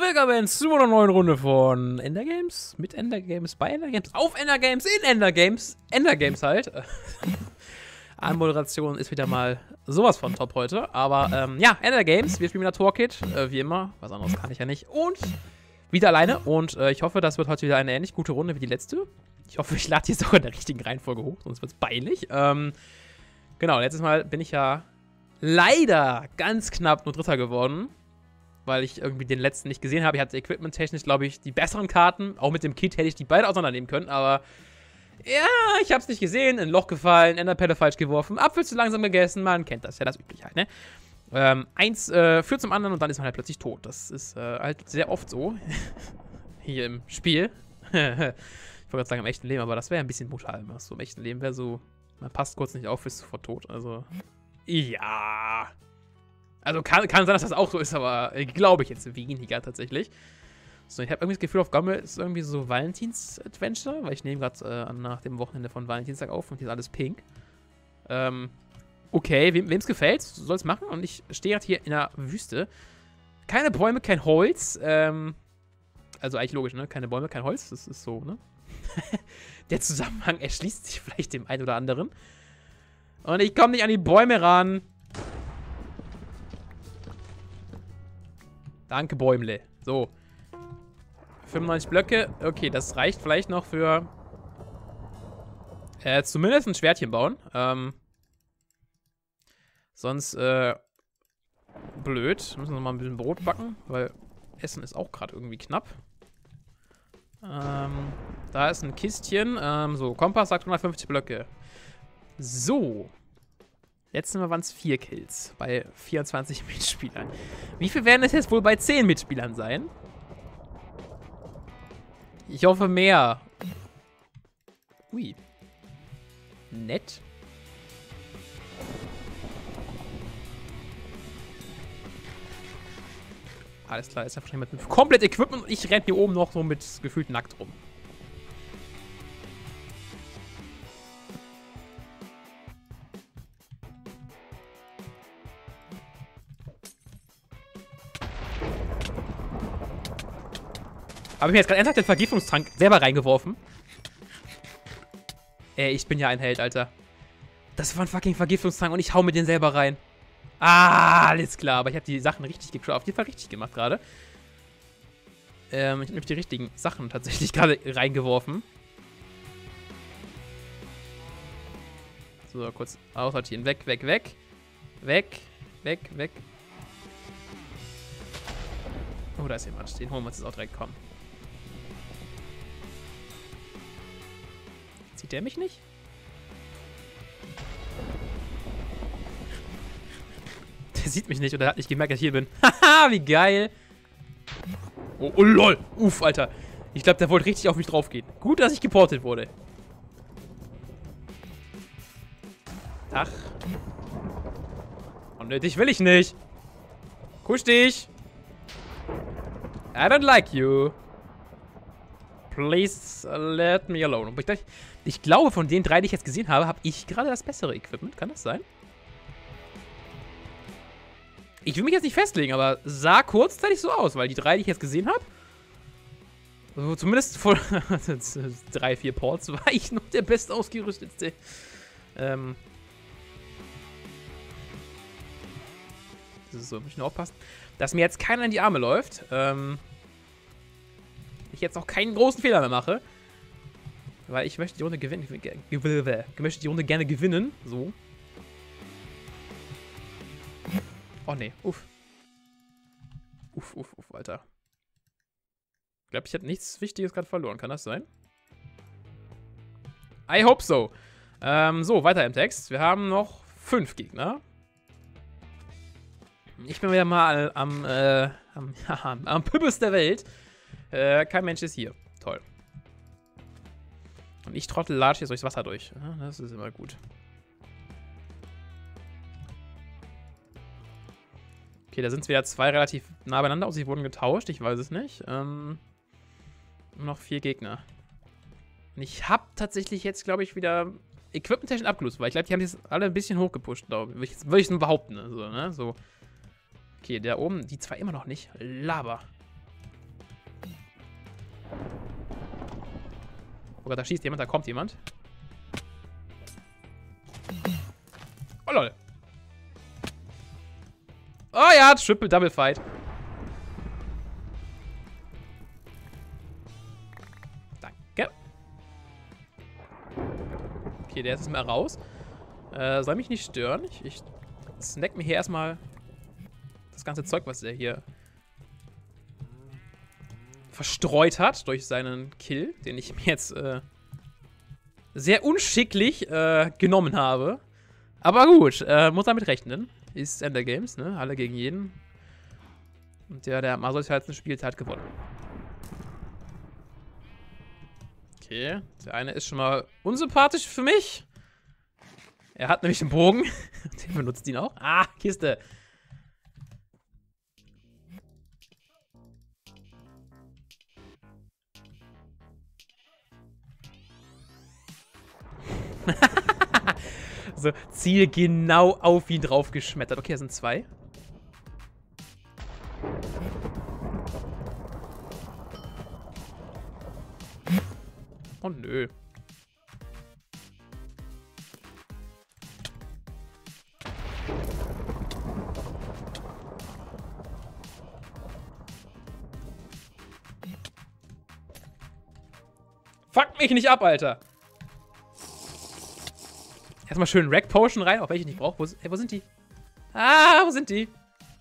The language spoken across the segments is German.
willkommen zu einer neuen Runde von Endergames, mit Endergames, bei Endergames, auf Endergames, in Endergames, Endergames halt. Anmoderation ist wieder mal sowas von top heute, aber ja, Endergames, wir spielen mit der Toolkit, wie immer, was anderes kann ich ja nicht, und wieder alleine und ich hoffe, das wird heute wieder eine ähnlich gute Runde wie die letzte. Ich hoffe, ich lade die sogar in der richtigen Reihenfolge hoch, sonst wird es peinlich. Genau, letztes Mal bin ich ja leider ganz knapp nur Dritter geworden, weil ich irgendwie den letzten nicht gesehen habe. Ich hatte equipment-technisch, glaube ich, die besseren Karten. Auch mit dem Kit hätte ich die beide auseinandernehmen können, aber ja, ich habe es nicht gesehen. In ein Loch gefallen, Enderpelle falsch geworfen, Apfel zu langsam gegessen. Man kennt das, ja, das üblich halt, ne? Eins führt zum anderen und dann ist man halt plötzlich tot. Das ist halt sehr oft so. Hier im Spiel. Ich wollte gerade sagen im echten Leben, aber das wäre ein bisschen brutal. Was so im echten Leben wäre so, man passt kurz nicht auf, ist sofort tot. Also, ja. Also kann sein, dass das auch so ist, aber glaube ich jetzt weniger tatsächlich. So, ich habe irgendwie das Gefühl, auf Gommel ist irgendwie so Valentins-Adventure, weil ich nehme gerade nach dem Wochenende von Valentinstag auf und hier ist alles pink. Okay, wem es gefällt, soll es machen. Und ich stehe gerade hier in der Wüste. Keine Bäume, kein Holz. Also eigentlich logisch, ne? Keine Bäume, kein Holz. Das ist so, ne? Der Zusammenhang erschließt sich vielleicht dem einen oder anderen. Und ich komme nicht an die Bäume ran. Danke, Bäumle. So. 95 Blöcke. Okay, das reicht vielleicht noch für zumindest ein Schwertchen bauen. Sonst blöd. Müssen wir noch mal ein bisschen Brot backen, weil Essen ist auch gerade irgendwie knapp. Da ist ein Kistchen. So, Kompass sagt 150 Blöcke. So. Letztes Mal waren es 4 Kills bei 24 Mitspielern. Wie viel werden es jetzt wohl bei 10 Mitspielern sein? Ich hoffe mehr. Ui. Nett. Alles klar, ist einfach jemand mit komplett Equipment und ich renne hier oben noch so mit gefühlt nackt rum. Habe ich mir jetzt gerade ernsthaft den Vergiftungstrank selber reingeworfen? Ey, ich bin ja ein Held, Alter. Das war ein fucking Vergiftungstrank und ich hau mir den selber rein. Ah, alles klar. Aber ich habe die Sachen richtig auf jeden Fall richtig gemacht gerade. Ich habe nämlich die richtigen Sachen tatsächlich gerade reingeworfen. So, kurz aussortieren. Weg, weg, weg. Weg, weg, weg. Oh, da ist jemand. Den holen wir uns jetzt auch direkt kommen. Sieht der mich nicht? Der sieht mich nicht oder hat nicht gemerkt, dass ich hier bin. Haha, wie geil. Oh, oh, lol. Uff, Alter. Ich glaube, der wollte richtig auf mich draufgehen. Gut, dass ich geportet wurde. Ach. Unnötig will ich nicht. Kusch dich. I don't like you. Please let me alone. Ich glaube, von den 3, die ich jetzt gesehen habe, habe ich gerade das bessere Equipment. Kann das sein? Ich will mich jetzt nicht festlegen, aber sah kurzzeitig so aus, weil die 3, die ich jetzt gesehen habe, also zumindest vor 3, 4 Ports, war ich noch der bestausgerüstetste. So, muss ich nur aufpassen, dass mir jetzt keiner in die Arme läuft. Ich jetzt auch keinen großen Fehler mehr mache. Weil ich möchte die Runde gewinnen. Ich möchte die Runde gerne gewinnen. So. Oh ne, uff. Uff, uff, uff, Alter. Ich glaube, ich hätte nichts Wichtiges gerade verloren. Kann das sein? I hope so. So, weiter im Text. Wir haben noch 5 Gegner. Ich bin wieder mal am Püppes der Welt. Kein Mensch ist hier. Toll. Und ich Trottel latsche jetzt durchs Wasser durch. Ja, das ist immer gut. Okay, da sind es wieder 2 relativ nah beieinander. Sie wurden getauscht. Ich weiß es nicht. Noch 4 Gegner. Und ich habe tatsächlich jetzt, glaube ich, wieder Equipment-technisch abgelöst. Weil ich glaube, die haben jetzt alle ein bisschen hochgepusht, glaube ich. Würde ich nur behaupten. Also, ne? So. Okay, da oben, die 2 immer noch nicht. Laber. Oh Gott, da schießt jemand, da kommt jemand. Oh lol. Oh ja, Triple Double Fight. Danke. Okay, der ist jetzt mal raus. Soll mich nicht stören. Ich snack mir hier erstmal das ganze Zeug, was er hier verstreut hat durch seinen Kill, den ich mir jetzt sehr unschicklich genommen habe. Aber gut, muss damit rechnen. Ist Ender Games, ne? Alle gegen jeden. Und der am asozialsten spielt, hat gewonnen. Okay, der eine ist schon mal unsympathisch für mich. Er hat nämlich einen Bogen. Den benutzt ihn auch. Ah, Kiste. So, Ziel genau auf ihn drauf geschmettert. Okay, das sind 2. Oh nö. Fuck mich nicht ab, Alter. Erstmal schön Rack Potion rein, auch wenn ich nicht brauche. Wo sind die? Ah, wo sind die?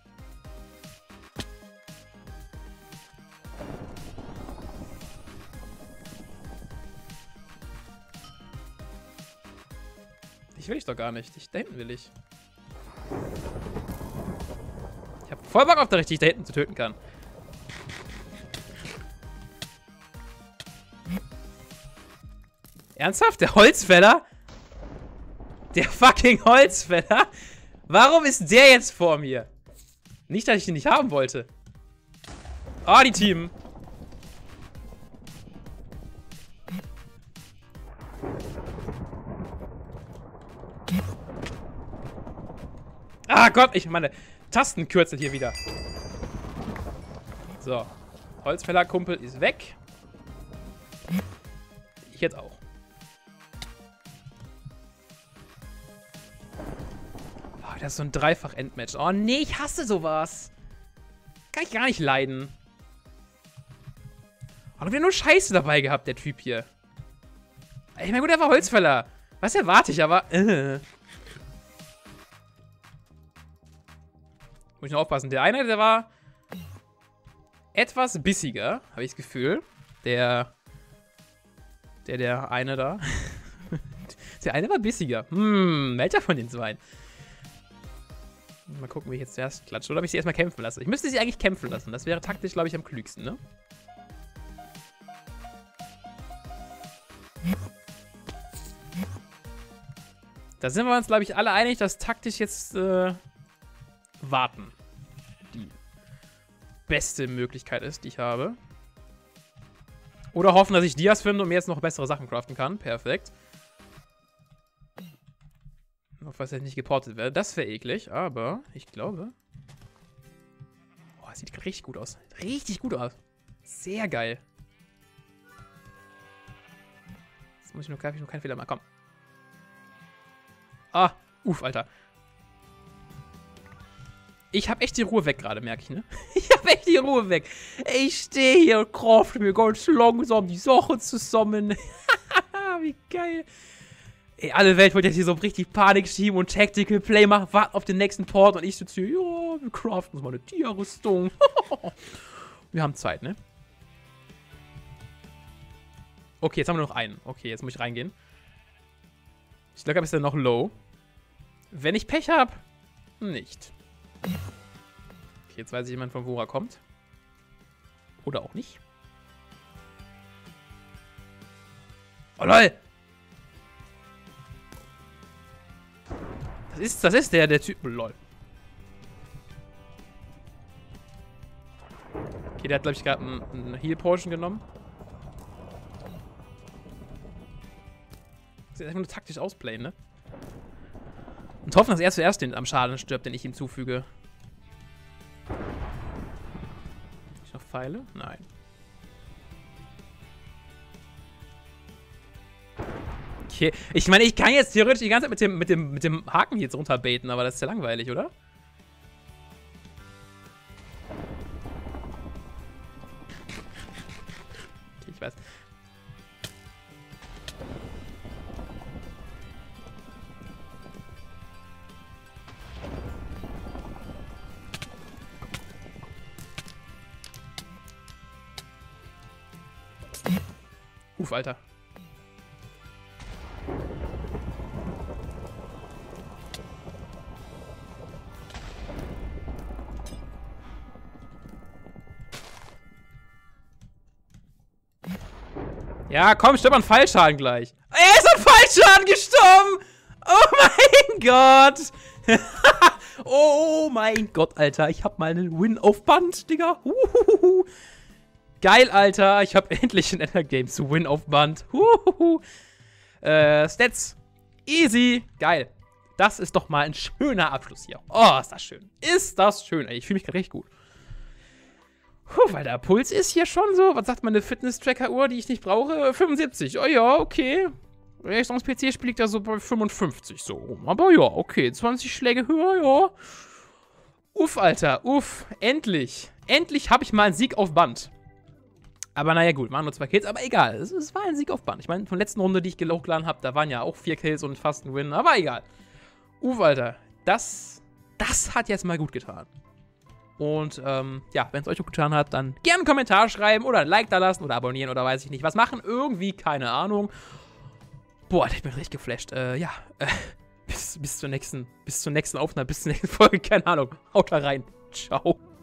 Ich will ich doch gar nicht. Da hinten will ich. Ich hab voll Bock auf, dass ich dich da hinten zu töten kann. Ernsthaft? Der Holzfäller? Der fucking Holzfäller? Warum ist der jetzt vor mir? Nicht, dass ich ihn nicht haben wollte. Oh, die Team. Ah Gott, ich meine Tastenkürzel hier wieder. So. Holzfällerkumpel ist weg. Ich jetzt auch. Oh, das ist so ein Dreifach-Endmatch. Oh nee, ich hasse sowas. Kann ich gar nicht leiden. Hat wieder nur Scheiße dabei gehabt, der Typ hier. Ich meine, gut, er war Holzfäller. Was erwarte ich, aber... Muss ich noch aufpassen. Der eine, der war etwas bissiger, habe ich das Gefühl. Der eine da. Der eine war bissiger. Welcher von den zwei? Mal gucken, wie ich jetzt zuerst klatsche. Oder ob ich sie erstmal kämpfen lasse. Ich müsste sie eigentlich kämpfen lassen. Das wäre taktisch, glaube ich, am klügsten, ne? Da sind wir uns, glaube ich, alle einig, dass taktisch jetzt warten die beste Möglichkeit ist, die ich habe. Oder hoffen, dass ich Dias finde und mir jetzt noch bessere Sachen craften kann. Perfekt. Auf was jetzt nicht geportet werde. Das wäre eklig, aber ich glaube... Boah, sieht richtig gut aus. Richtig gut aus. Sehr geil. Jetzt muss ich nur keinen Fehler machen. Komm. Ah, Alter. Ich hab echt die Ruhe weg gerade, merke ich, ne? Ich hab echt die Ruhe weg. Ich stehe hier und crafte mir ganz langsam die Sachen zusammen. Wie geil. Ey, alle Welt wollte jetzt hier so richtig Panik schieben und Tactical Play machen, warten auf den nächsten Port und ich sitze hier, ja, wir craften uns mal eine Tierrüstung. Wir haben Zeit, ne? Okay, jetzt haben wir noch einen. Okay, jetzt muss ich reingehen. Ich glaube, ist er noch low. Wenn ich Pech habe, nicht. Okay, jetzt weiß ich jemand, von wo er kommt. Oder auch nicht. Oh, lol! Das ist der Typ. Oh, lol. Okay, der hat, glaube ich, gerade einen Heal Potion genommen. Das ist einfach nur taktisch ausplayen, ne? Und hoffen, dass er zuerst am Schaden stirbt, den ich ihm zufüge. Habe ich noch Pfeile? Nein. Okay. Ich meine, ich kann jetzt theoretisch die ganze Zeit mit dem Haken hier jetzt runterbaiten, aber das ist ja langweilig, oder? Okay, ich weiß. Alter. Ja, komm, stirb an Fallschaden gleich. Er ist an Fallschaden gestorben! Oh mein Gott! Oh mein Gott, Alter. Ich hab mal einen Win auf Band, Digga. Geil, Alter. Ich hab endlich in Ender Games Win auf Band. Stats. Easy. Geil. Das ist doch mal ein schöner Abschluss hier. Oh, ist das schön. Ist das schön. Ich fühle mich gerade recht gut. Weil der Puls ist hier schon so. Was sagt meine Fitness-Tracker-Uhr, die ich nicht brauche? 75. Oh ja, okay. Wenn ich sonst PC spiele, liegt er so bei 55 so rum. Aber ja, okay. 20 Schläge höher, ja. Uff, Alter. Uff. Endlich. Endlich habe ich mal einen Sieg auf Band. Aber naja, gut, waren nur 2 Kills, aber egal. Es war ein Sieg auf Band. Ich meine, von der letzten Runde, die ich hochgeladen habe, da waren ja auch 4 Kills und fast ein Win, aber egal. Alter, das hat jetzt mal gut getan. Und, ja, wenn es euch gut getan hat, dann gerne einen Kommentar schreiben oder ein Like da lassen oder abonnieren oder weiß ich nicht was machen. Irgendwie, keine Ahnung. Boah, ich bin richtig geflasht. Ja, bis zur nächsten Aufnahme, bis zur nächsten Folge, keine Ahnung. Haut da rein. Ciao.